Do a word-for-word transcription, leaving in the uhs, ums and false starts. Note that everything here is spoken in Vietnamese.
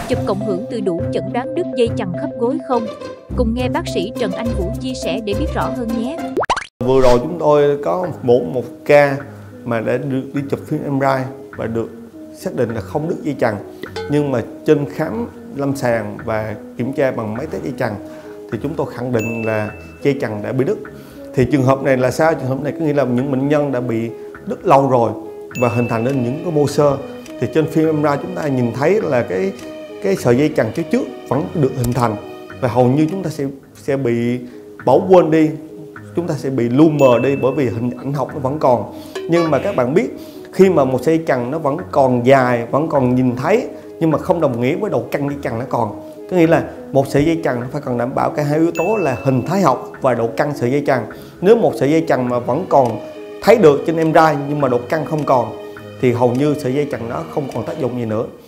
chụp cộng hưởng từ đủ chẩn đoán đứt dây chằng khớp gối không? Cùng nghe bác sĩ Trần Anh Vũ chia sẻ để biết rõ hơn nhé. Vừa rồi chúng tôi có mổ một ca mà đã được đi chụp phim em rờ i và được xác định là không đứt dây chằng, nhưng mà trên khám lâm sàng và kiểm tra bằng máy test dây chằng thì chúng tôi khẳng định là dây chằng đã bị đứt. Thì trường hợp này là sao? Trường hợp này có nghĩa là những bệnh nhân đã bị đứt lâu rồi và hình thành nên những cái mô xơ. Thì trên phim em rờ i chúng ta nhìn thấy là cái cái sợi dây chằng phía trước vẫn được hình thành và hầu như chúng ta sẽ sẽ bị bỏ quên đi, chúng ta sẽ bị lu mờ đi bởi vì hình ảnh học nó vẫn còn. Nhưng mà các bạn biết, khi mà một sợi dây chằng nó vẫn còn dài, vẫn còn nhìn thấy, nhưng mà không đồng nghĩa với độ căng dây chằng nó còn. Có nghĩa là một sợi dây chằng phải còn đảm bảo cả hai yếu tố là hình thái học và độ căng sợi dây chằng. Nếu một sợi dây chằng mà vẫn còn thấy được trên em rờ i nhưng mà độ căng không còn thì hầu như sợi dây chằng nó không còn tác dụng gì nữa.